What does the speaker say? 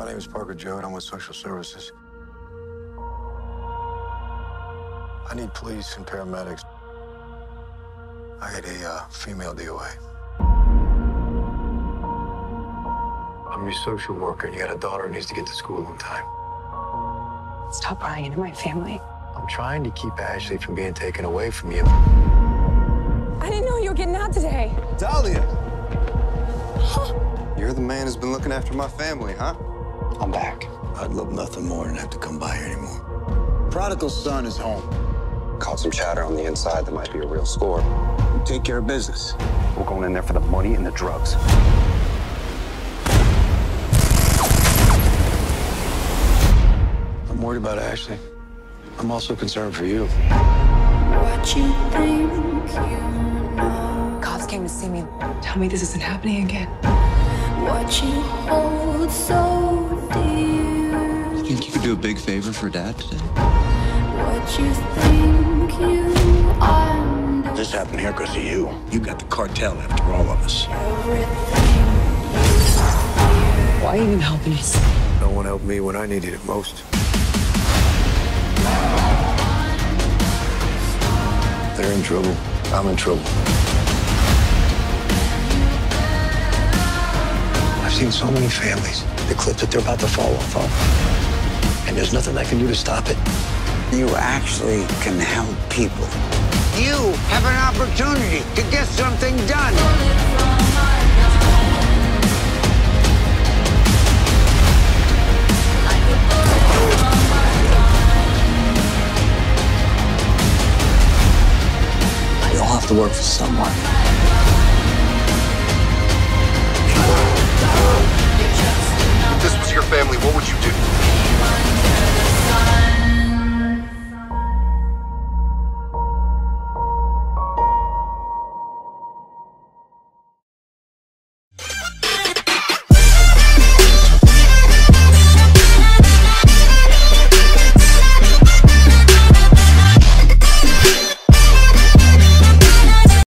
name is Parker Joe, and I'm with Social Services. I need police and paramedics. I had a female DOA. I'm your social worker, and you got a daughter who needs to get to school on time. Stop prying into my family. I'm trying to keep Ashley from being taken away from you. I didn't know you were getting out today. Dahlia! You're the man who's been looking after my family, huh? I'm back. I'd love nothing more than have to come by here anymore. Prodigal son is home. Caught some chatter on the inside that might be a real score. Take care of business. We're going in there for the money and the drugs. I'm worried about Ashley. I'm also concerned for you. What you think you know, Cops came to see me. Tell me this isn't happening again. what you hold so dear, You think you could do a big favor for Dad today? what you think you are, This happened here because of you. You got the cartel after all of us. everything Why are you even helping us? No one helped me when I needed it most. They're in trouble. I'm in trouble. I've seen so many families, the cliff that they're about to fall off of. And there's nothing I can do to stop it. You actually can help people. You have an opportunity to get something done. You'll have to work for someone.